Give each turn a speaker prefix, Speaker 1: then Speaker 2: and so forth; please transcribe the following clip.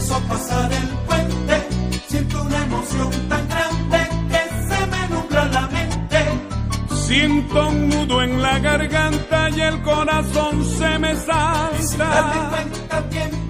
Speaker 1: empiezo a pasar el puente, siento una emoción tan grande que se me nubla la mente.
Speaker 2: Siento un nudo en la garganta y el corazón se me salta.
Speaker 1: Y sin darme cuenta tiempo